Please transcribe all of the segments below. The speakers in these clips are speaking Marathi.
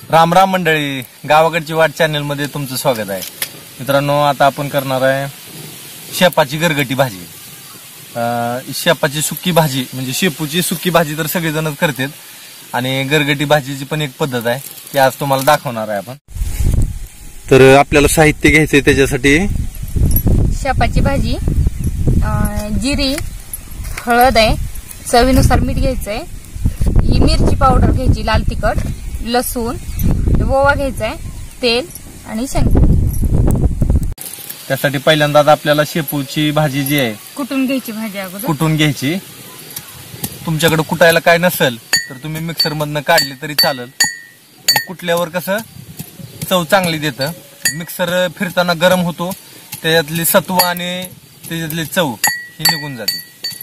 राम राम मंडळी, गावाकडची वाट चॅनल मध्ये तुमचं स्वागत आहे. मित्रांनो, आता आपण करणार आहे शेपाची गरगटी भाजी. शेपाची सुकी भाजी म्हणजे शेपूची सुकी भाजी तर सगळेजणच करतात आणि गरगटी भाजीची पण एक पद्धत आहे ती आज तुम्हाला दाखवणार आहे आपण. तर आपल्याला साहित्य घ्यायचंय त्याच्यासाठी शेपाची भाजी, जिरी, हळद आहे, चवीनुसार मीठ घ्यायचंय, ही मिरची पावडर घ्यायची, लाल तिखट, लसूण, ओवा घ्यायचाय, तेल आणि शेंगदाणे. त्यासाठी पहिल्यांदा आपल्याला शेपूची भाजी जी आहे कुटून घ्यायची. भाजी अगोदर कुटून घ्यायची. तुमच्याकडे कुटायला काय नसेल तर तुम्ही मिक्सर मधनं काढली तरी चालेल. कुटल्यावर कसं चव चांगली देतं. मिक्सर फिरताना गरम होतो, त्याच्यातली सत्व आणि त्याच्यातली चव ही निघून जाते.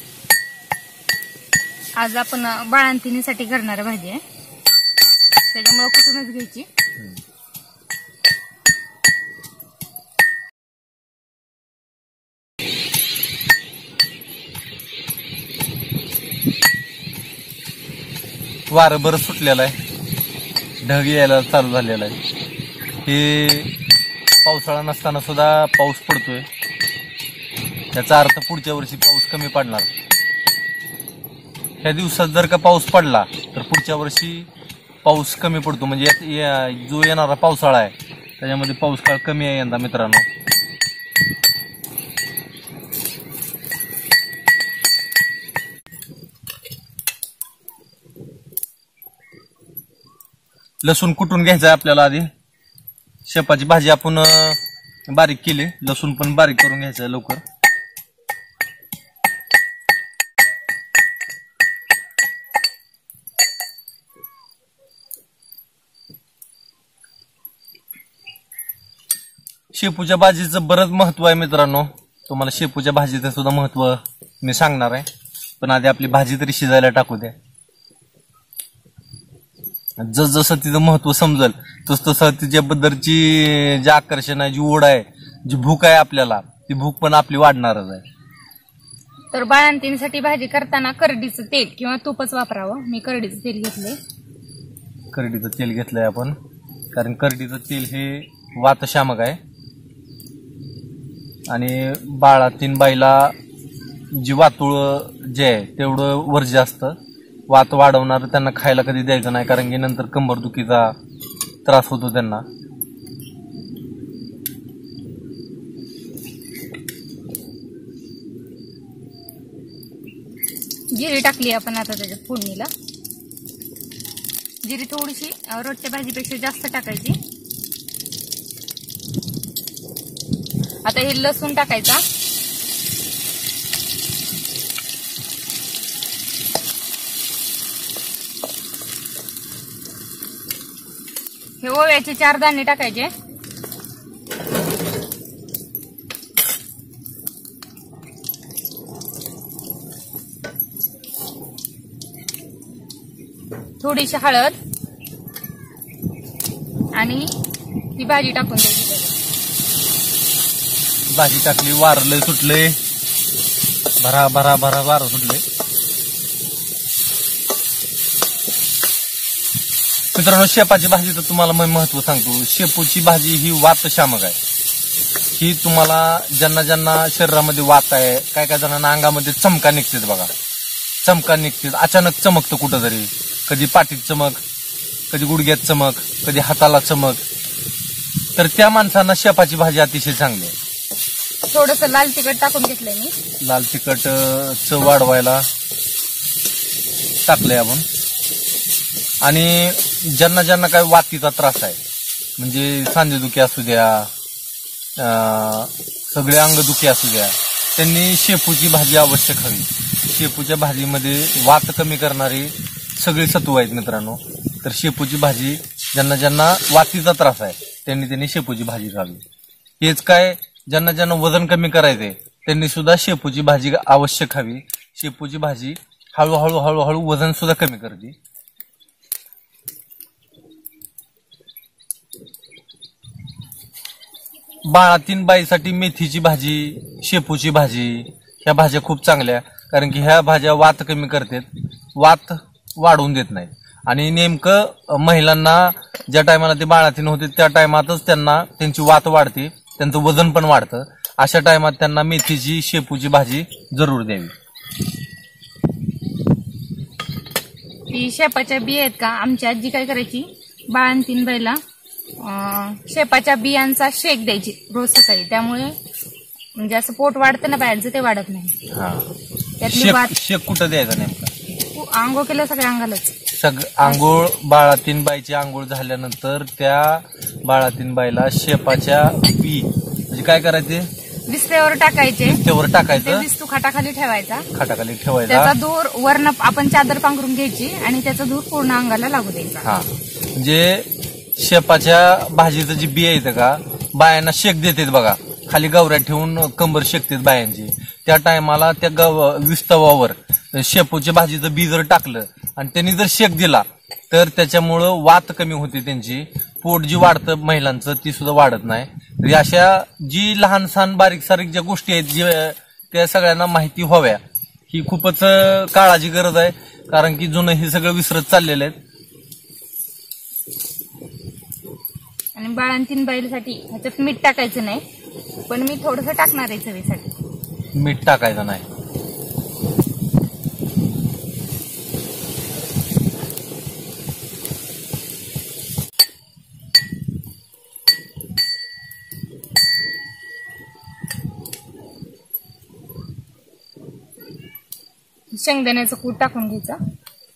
आज आपण बाळंतिणीसाठी करणार भाजी आहे, त्याच्यामुळे कुठूनच घ्यायची. वारं बरं सुटलेलं आहे, ढग यायला चालू झालेला आहे. हे पावसाळा नसताना सुद्धा पाऊस पडतोय, याचा अर्थ पुढच्या वर्षी पाऊस कमी पडणार. ह्या दिवसात जर का पाऊस पडला तर पुढच्या वर्षी पाऊस कमी पडतो. म्हणजे जो येणारा पावसाळा आहे त्याच्यामध्ये पाऊस काळ कमी आहे यंदा मित्रांनो. लसूण कुटून घ्यायचं आहे आपल्याला. आधी शेपाची भाजी आपण बारीक केली, लसूण पण बारीक करून घ्यायचं आहे लवकर. शेपूच्या भाजीचं बरंच महत्व आहे मित्रांनो. तुम्हाला शेपूच्या भाजीचं सुद्धा महत्व मी सांगणार आहे, पण आधी आपली भाजी तरी शिजायला टाकू द्या. जसं तिचं महत्व समजेल तसं तिच्याबद्दलची जे आकर्षण आहे, जी ओढ आहे, जी भूक आहे आपल्याला, ती भूक पण आपली वाढणारच आहे. तर बाळंतिणीसाठी भाजी करताना करडीचं तेल किंवा तूपच वापरावं. मी करडीचं तेल घेतलंय. करडीचं तेल घेतलंय आपण, कारण करडीचं तेल हे वातशामक आहे आणि बाळातीन बाईला जी वातुळ जे आहे तेवढं वर्ज्य असतं. वात वाढवणार त्यांना खायला कधी द्यायचं नाही, कारण की नंतर कंबरदुखीचा त्रास होतो त्यांना. जिरी टाकली आपण आता त्याच्यात फोडणीला. जिरी थोडीशी रोजच्या भाजीपेक्षा जास्त टाकायची. आता हे लसूण टाकायचा. हे ओव्याचे 4 दाणे टाकायचे. थोडीशी हळद आणि ही भाजी टाकून द्यायची. भाजी टाकली, वारलं सुटले, भरा भरा भरा वारं सुटले. मित्रांनो, शेपाची भाजीचं तुम्हाला मी महत्व सांगतो. शेपूची भाजी ही वातशामक आहे. ही तुम्हाला ज्यांना ज्यांना शरीरामध्ये वात आहे, काय काय जणांना अंगामध्ये चमका निघतात बघा, चमका निघतात, अचानक चमकतं कुठं तरी, कधी पाठीत चमक, कधी गुडघ्यात चमक, कधी हाताला चमक, तर त्या माणसांना शेपाची भाजी अतिशय चांगली आहे. थोडस लाल तिखट टाकून घेतलंय मी. लाल तिखट चव वाढवायला टाकलंय आपण. आणि ज्यांना ज्यांना काय वातीचा त्रास आहे, म्हणजे सांधेदुखी असू द्या, सगळे अंगदुखी असू द्या, त्यांनी शेपूची भाजी आवश्यक हवी. शेपूच्या भाजीमध्ये वात कमी करणारी सगळी सत्व आहेत मित्रांनो. तर शेपूची भाजी ज्यांना ज्यांना वातीचा त्रास आहे त्यांनी शेपूची भाजी खावी. हेच काय, ज्यांना ज्यांना वजन कमी करायचंय त्यांनी सुद्धा शेपूची भाजी आवश्यक खावी. शेपूची भाजी हळूहळू हळूहळू वजन सुद्धा कमी करते. बाळातीन बाईसाठी मेथीची भाजी, शेपूची भाजी ह्या भाज्या खूप चांगल्या, कारण की ह्या भाज्या वात कमी करतात, वात वाढवून देत नाही. आणि नेमकं महिलांना ज्या टायमाला ते बाळातीन होते त्या टायमातच त्यांना त्यांची वात वाढते, त्यांचं वजन पण वाढतं. अशा टायमात त्यांना मेथीची शेपूची भाजी जरूर द्यावी. ती शेपाच्या बिया आहेत का, आमची आजी काय करायची, बाळंतीण बाईला शेपाच्या बियांचा शेक द्यायची रोज सकाळी. त्यामुळे म्हणजे असं पोट वाढतं ना बाहेरचं, ते वाढत नाही. त्यातली वात शेक कुठं द्यायचा नेमका? आंघोळ केलं सगळ्या अंगालाच. आंघोळ बाळातीन बाईची आंघोळ झाल्यानंतर त्या बाळातीन बाईला शेपाच्या बी म्हणजे काय करायचे, विस्त्यावर टाकायचे. विस्त्यावर टाकायचं, विस्तू खाटाखाली ठेवायचा. खाटाखाली ठेवायचा. त्याचा धूर वर्ण आपण चादर पांघरून घ्यायची आणि त्याचा धूर पूर्ण अंगाला लागू द्यायचा. म्हणजे शेपाच्या भाजीचं जी बी येतं का, बायांना शेक देतात बघा, खाली गवऱ्या ठेवून कंबर शेकतात बायांची. त्या टायमाला त्या विस्तवावर शेपूच्या भाजीचं बी जर टाकलं आणि त्यांनी जर शेक दिला तर त्याच्यामुळं वात कमी होते, त्यांची पोट जी वाढतं महिलांचं ती सुद्धा वाढत नाही. तरी अशा जी लहान सहान बारीक सारीक ज्या गोष्टी आहेत जे त्या सगळ्यांना माहिती व्हाव्या, ही खूपच काळाची गरज आहे. कारण की जुनं हे सगळं विसरत चाललेलं आहे. आणि बाळंतीण बाईसाठी ह्याच्यात मीठ टाकायचं नाही, पण मी थोडंसं टाकणार आहे चवीसाठी. मीठ टाकायचं नाही. शेंगदाण्याचं कूट टाकून घ्यायचं.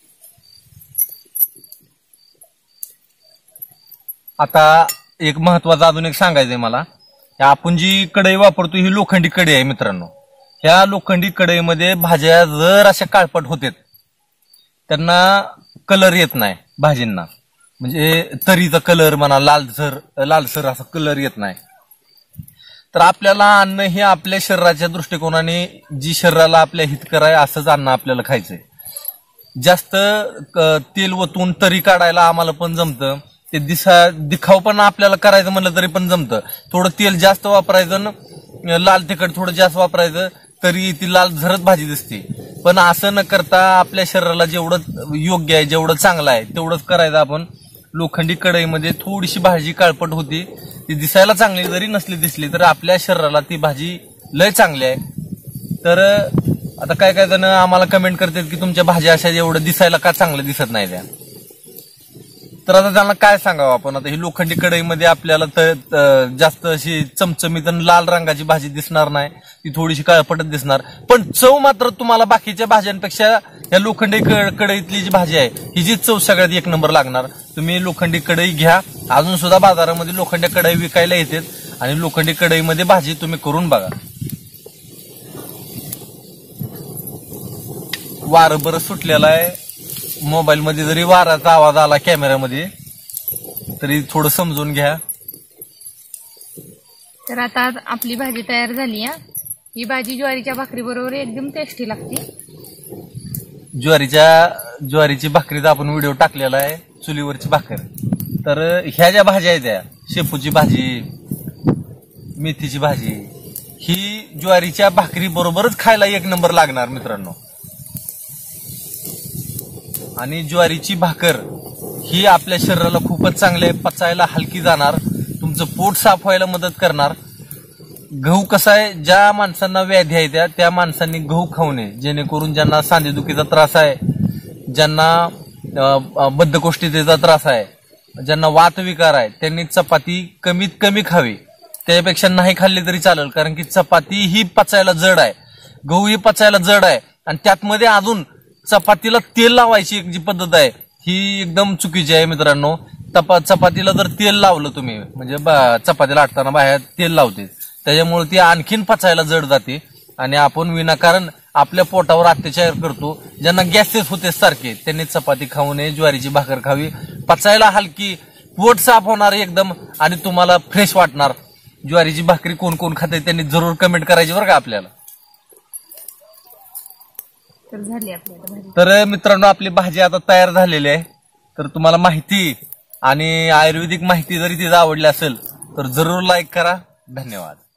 आता एक महत्वाचं अजून एक सांगायचंय मला, आपण जी कढई वापरतो ही लोखंडी कढई आहे मित्रांनो. ह्या लोखंडी कढईमध्ये भाज्या जर अशा काळपट होतात, त्यांना कलर येत नाही भाजींना, म्हणजे तरीचा कलर म्हणा, लालसर असा कलर येत नाही. तर आपल्याला अन्न हे आपल्या शरीराच्या दृष्टिकोनाने जी शरीराला आपल्या हितकर आहे असंच अन्न आपल्याला खायचंय. जास्त तेल वतून तरी काढायला आम्हाला पण जमतं, ते दिखाव पण आपल्याला करायचं म्हणलं तरी पण जमतं. थोडं तेल जास्त वापरायचं, लाल तिखट थोडं जास्त वापरायचं, तरी ती लाल झरत भाजी दिसते. पण असं न करता आपल्या शरीराला जेवढं योग्य आहे, जेवढं चांगलं आहे तेवढंच करायचं. आपण लोखंडी कढईमध्ये थोडीशी भाजी काळपट होती, ती दिसायला चांगली जरी नसली दिसली तर आपल्या शरीराला ती भाजी लय चांगली आहे. तर आता काय काय जण आम्हाला कमेंट करतात की तुमच्या भाज्या अशा एवढं दिसायला का चांगलं दिसत नाही त्या. तर आता त्यांना काय सांगावं आपण, आता ही लोखंडी कढईमध्ये आपल्याला जास्त अशी चमचमीत आणि लाल रंगाची भाजी दिसणार नाही, ती थोडीशी काळपटच दिसणार. पण चव मात्र तुम्हाला बाकीच्या भाज्यांपेक्षा या लोखंडी कढईतली जी भाजी आहे हिची चव सगळ्यात एक नंबर लागणार. तुम्ही लोखंडी कढई घ्या, अजून सुद्धा बाजारामध्ये लोखंडी कढई विकायला येतात आणि लोखंडी कढईमध्ये भाजी तुम्ही करून बघा. वारं बरं सुटलेलं आहे, मोबाईल मध्ये जरी वाराचा आवाज आला कॅमेऱ्यामध्ये तरी थोडं समजून घ्या. तर आता आपली भाजी तयार झाली आहे. ही भाजी ज्वारीच्या भाकरी बरोबर एकदम टेस्टी लागते. ज्वारीची भाकरीचा आपण व्हिडिओ टाकलेला आहे, चुलीवरची भाकर. तर ह्या ज्या भाज्या आहेत त्या शेपूची भाजी, मेथीची भाजी, ही ज्वारीच्या भाकरी बरोबरच खायला एक नंबर लागणार मित्रांनो. आणि ज्वारीची भाकर ही आपल्या शरीराला खूपच चांगली आहे, पचायला हलकी जाणार, तुमचं पोट साफ व्हायला मदत करणार. गहू कसा आहे, ज्या माणसांना व्याधी आहे त्या माणसांनी गहू खाऊ नये, जेणेकरून ज्यांना सांधेदुखीचा त्रास आहे, ज्यांना बद्धकोष्ठतेचा त्रास आहे, ज्यांना वातविकार आहे, त्यांनी चपाती कमीत कमी खावी. त्यापेक्षा नाही खाल्ली तरी चालेल, कारण की चपाती ही पचायला जड आहे, गहू ही पचायला जड आहे. आणि त्यातमध्ये अजून चपातीला तेल लावायची एक जी पद्धत आहे ही एकदम चुकीची आहे मित्रांनो. चपातीला जर तेल लावलं तुम्ही, म्हणजे चपातीला लाटताना बाहेर तेल लावते, त्याच्यामुळे ती आणखीन पचायला जड जाते आणि आपण विनाकारण आपल्या पोटावर अत्याचार करतो. ज्यांना गॅसेस होते सारखे त्यांनी चपाती खाऊ नये, ज्वारीची भाकर खावी, पचायला हलकी, पोट साफ होणार एकदम आणि तुम्हाला फ्रेश वाटणार. ज्वारीची भाकरी कोण कोण खाते त्यांनी जरूर कमेंट करायची बरं का आपल्याला. तर मित्रांनो आपली भाजी आता तयार झालेली आहे. तर तुम्हाला माहिती आणि आयुर्वेदिक माहिती जरी तिला आवडली असेल तर जरूर लाईक करा. धन्यवाद.